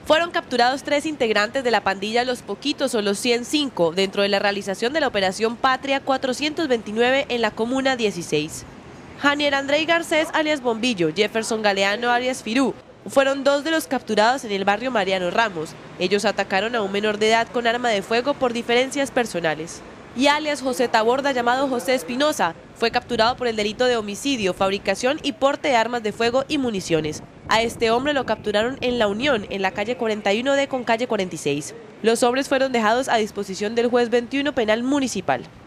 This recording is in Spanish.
Fueron capturados 3 integrantes de la pandilla Los Poquitos o Los 105 dentro de la realización de la Operación Patria 429 en la Comuna 16. Janier Andrei Garcés alias Bombillo, Jefferson Galeano alias Firú, fueron 2 de los capturados en el barrio Mariano Ramos. Ellos atacaron a un menor de edad con arma de fuego por diferencias personales. Y alias José Taborda, llamado José Espinosa, fue capturado por el delito de homicidio, fabricación y porte de armas de fuego y municiones. A este hombre lo capturaron en La Unión, en la calle 41D con calle 46. Los hombres fueron dejados a disposición del juez 21 penal municipal.